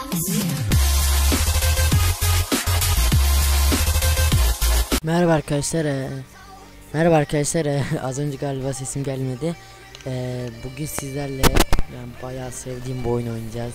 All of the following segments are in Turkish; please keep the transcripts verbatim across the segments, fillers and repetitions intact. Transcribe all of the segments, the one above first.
Merhaba arkadaşlar. E, merhaba arkadaşlar. E, az önce galiba sesim gelmedi. E, bugün sizlerle yani bayağı sevdiğim bu oyunu oynayacağız.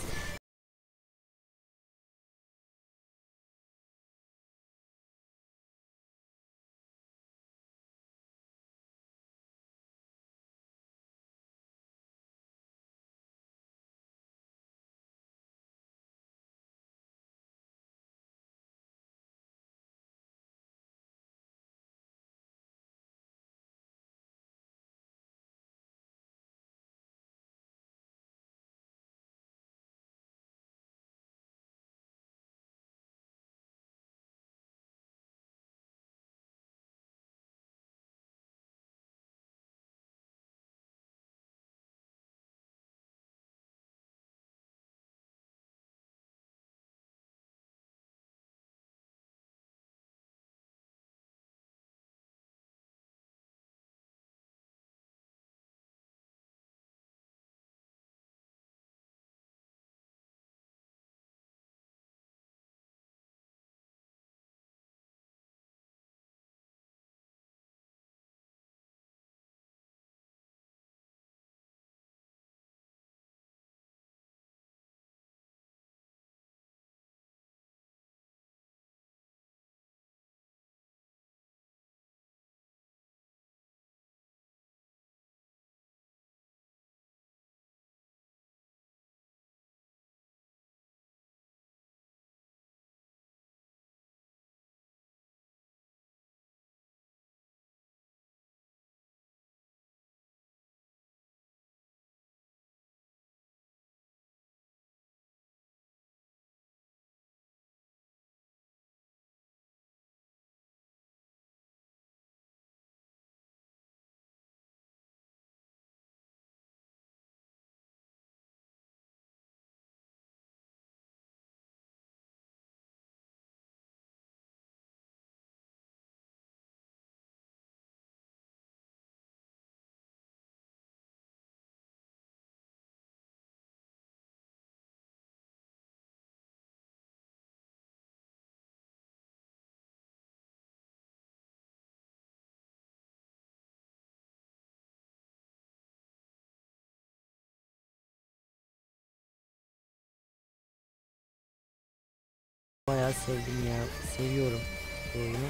Bayağı sevdim ya. Seviyorum bu oyunu.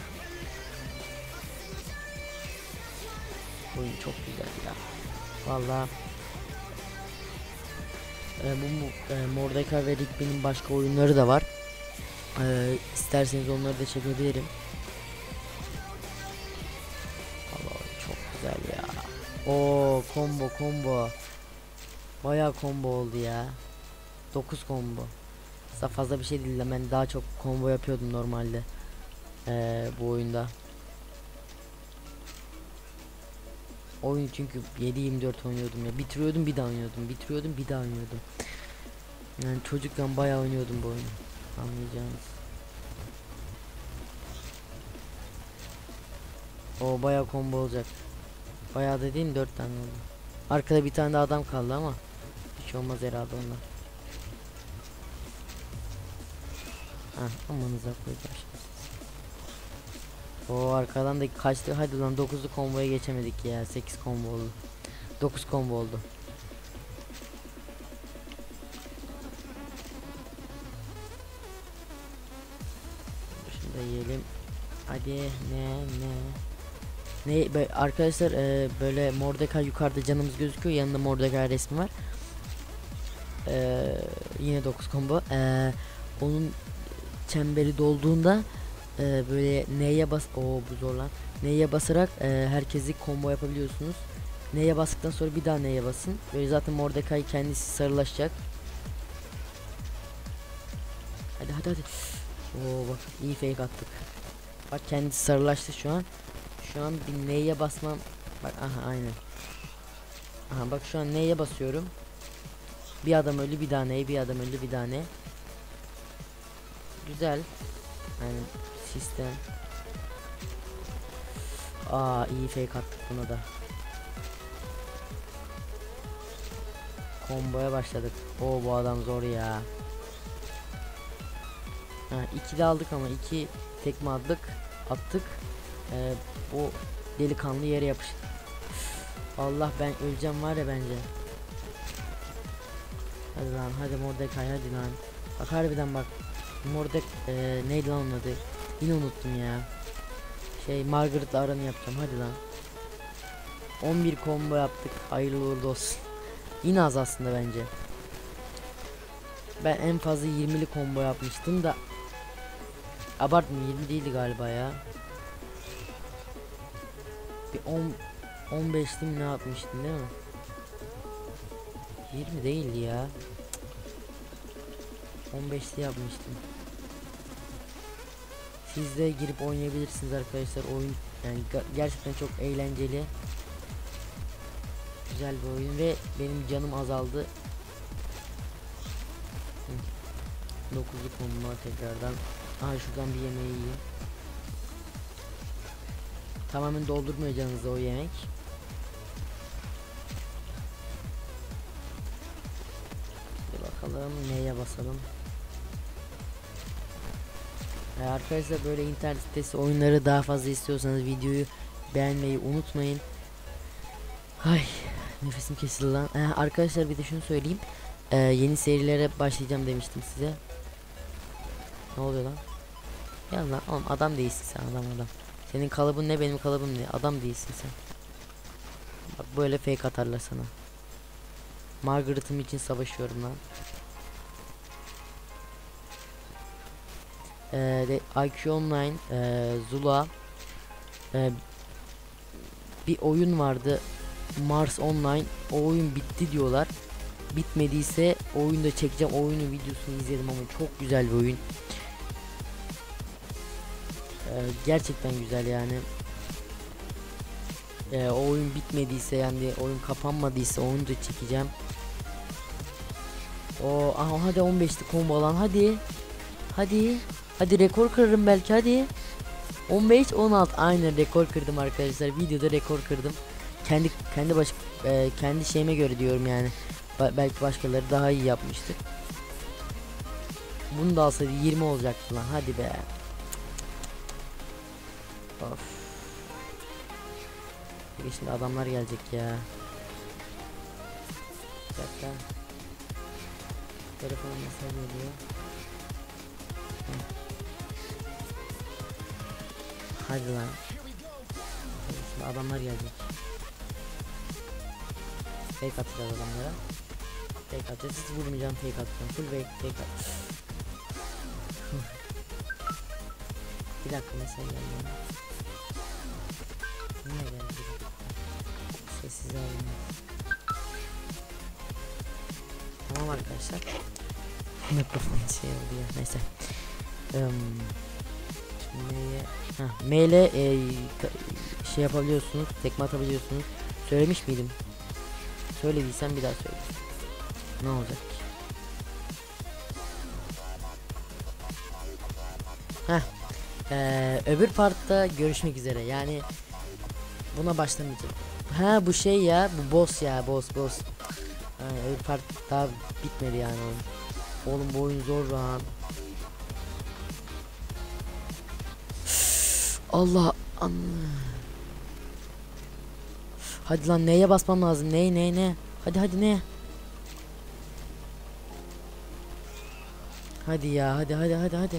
Oyun çok güzel ya. Vallahi e, bu bu, e, Mordecai ve Rigby'nin başka oyunları da var. E, isterseniz onları da çekebilirim. Vallahi çok güzel ya. O combo combo. Bayağı combo oldu ya. dokuz combo. Aslında fazla bir şey değil de ben daha çok combo yapıyordum normalde. Ee, bu oyunda. Oyun çünkü yedi yirmi dört oynuyordum ya. Bitiriyordum bir daha oynuyordum. Bitiriyordum bir daha oynuyordum. Yani çocukken bayağı oynuyordum bu oyunu. Anlayacağınız. O bayağı combo olacak. Bayağı dediğim dört tane oldu. Arkada bir tane de adam kaldı ama hiç şey olmaz herhalde onlar. Hah, amanıza koyacağım şimdi. O arkadan da kaçtı. Hadi lan dokuzlu komboya geçemedik ya. sekiz combo oldu. dokuz combo oldu. Şunu da yiyelim. Hadi ne ne. Ne be, arkadaşlar e, böyle Mordecai yukarıda canımız gözüküyor. Yanında Mordecai resmi var. E, yine dokuz combo. E, onun çemberi dolduğunda e, böyle N'ye bas. Oo bu zor lan. N'ye basarak e, herkesi combo yapabiliyorsunuz. N'ye bastıktan sonra bir daha N'ye basın. Böyle zaten Mordecai kendisi sarılaşacak. Hadi hadi hadi. Oo bak iyi fake attık. Bak kendisi sarılaştı şu an. Şu an bir N'ye basmam. Bak aha aynen. Aha bak şu an N'ye basıyorum. Bir adam öldü bir daha N'ye, bir adam öldü bir daha N. Güzel. Yani sistem. Aa iyi fake attık buna da. Komboya başladık. Oo bu adam zor ya. Ha, iki de aldık ama iki tekme attık. Attık. Ee, o delikanlı yere yapıştı. Allah, ben öleceğim var ya bence. Hadi lan, hadi Mordecai, hadi lan. Bak harbiden bak. Mordek ee, neydi lan onun adı? Yine unuttum ya. Şey, Margaret'la aranı yapacağım, hadi lan. on bir combo yaptık. Hayırlı uğurlu olsun. Yine az aslında bence. Ben en fazla yirmili combo yapmıştım da. Abartmayayım, yirmi değildi galiba ya. Bir on on beşli mi ne yapmıştım değil mi? yirmi değildi ya. on beşli yapmıştım. Siz de girip oynayabilirsiniz arkadaşlar. Oyun yani gerçekten çok eğlenceli. Güzel bir oyun ve benim canım azaldı. dokuzlu konuma tekrardan. Aha, şuradan bir yemeği yiyeyim. Tamamen doldurmuyor canınızı o yemek. Bir bakalım neye basalım. Ee, arkadaşlar böyle internet sitesi oyunları daha fazla istiyorsanız videoyu beğenmeyi unutmayın. Ay, nefesim kesildi lan. Ee, arkadaşlar bir de şunu söyleyeyim. Ee, yeni serilere başlayacağım demiştim size. Ne oluyor lan? Ya lan oğlum, adam değilsin sen, adam adam. Senin kalıbın ne, benim kalıbım ne? Adam değilsin sen. Bak böyle fake atarlar sana. Margaret'ım için savaşıyorum lan. Ee, de, I Q Online, e, Zula, e, bir oyun vardı, Mars Online. O oyun bitti diyorlar. Bitmediyse o oyunu da çekeceğim. O oyunun videosunu izledim ama çok güzel bir oyun. Ee, gerçekten güzel yani. Ee, o oyun bitmediyse, yani oyun kapanmadıysa onu da çekeceğim. O aha, hadi on beşli combo lan, hadi. Hadi. Hadi rekor kırarım belki, hadi. on beş on altı, aynen rekor kırdım arkadaşlar. Videoda rekor kırdım. Kendi kendi baş e, kendi şeyime göre diyorum yani. Ba belki başkaları daha iyi yapmıştır. Bunu da alsaydı yirmi olacaktı lan, hadi be. Of. Şimdi adamlar gelecek ya. Bir dakika. Telefonum mesaj geliyor. Hadi lan. Şimdi adamlar gelecek. Fake atacağız adamlara. Fake atacağız. Hiç vurmayacağım, fake atacağım. Full fake, fake at. Bir dakika, mesaj geldi. Niye geldi? Sessiz alayım. Tamam arkadaşlar. Mikrofon şey oldu ya. Neyse. Um, M'ye Heh, M ile e, şey yapabiliyorsunuz, tekme atabiliyorsunuz. Söylemiş miydim? Söylediysem bir daha söyle. Ne olacak ki? Heh. Ee, öbür partta görüşmek üzere. Yani buna başlamayacağım. Ha, bu şey ya, bu boss ya, boss boss. Yani öbür part daha bitmedi yani oyun. Oğlum bu oyun zor lan. Allah an. Hadi lan, neye basmam lazım? Ne ne ne? Hadi hadi ne? Hadi ya, hadi hadi hadi hadi.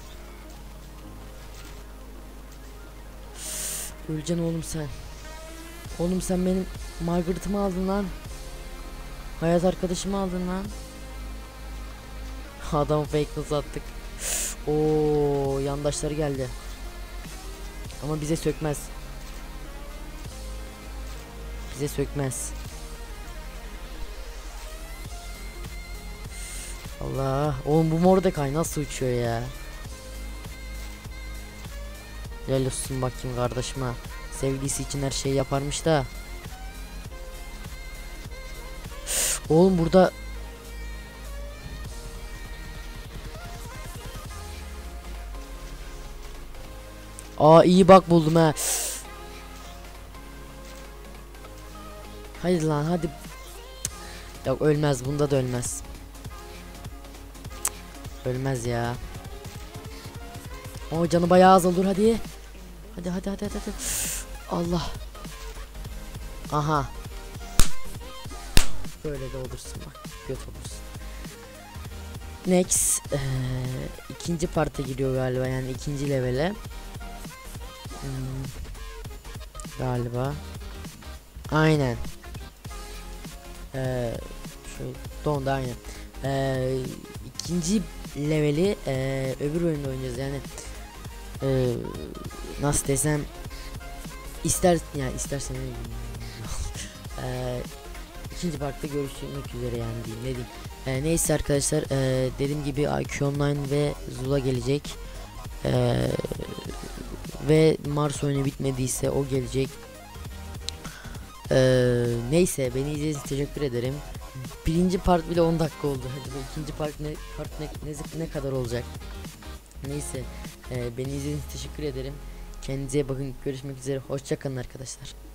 Öleceksin oğlum sen. Oğlum sen benim Margaret'ımı aldın lan. Hayat arkadaşımı aldın lan. Adam fake nasıl attık. Oo, yandaşları geldi. Ama bize sökmez. Bize sökmez. Allah. Oğlum bu Mordecai nasıl uçuyor ya? Helal olsun bakayım kardeşime. Sevgilisi için her şeyi yaparmış da. Oğlum burada Aa, iyi bak buldum ha. Hadi lan, hadi. Yok, ölmez, bunda da ölmez. Ölmez ya. O canı bayağı az olur, hadi. Hadi hadi hadi hadi. hadi. Allah. Aha. Böyle de olursun bak. Göt olursun. Next. Ee, ikinci parta giriyor galiba, yani ikinci levele. Hmm, galiba. Aynen. Ee, şöyle dondu aynen. Ee, ikinci leveli ee, öbür oyunda oynayacağız yani. Ee, nasıl desem, ister yani istersen ee, ikinci partta görüşmek üzere yani, diyeyim ne diyeyim. Ee, neyse arkadaşlar, ee, dediğim gibi I Q Online ve Zula gelecek. Ee, ve Mars oyunu bitmediyse o gelecek. Ee, neyse, beni izlediğiniz için teşekkür ederim. Birinci part bile on dakika oldu. Hadi ikinci part ne part ne, ne, ne kadar olacak? Neyse, e, beni izlediğiniz için teşekkür ederim. Kendinize bakın, görüşmek üzere. Hoşça kalın arkadaşlar.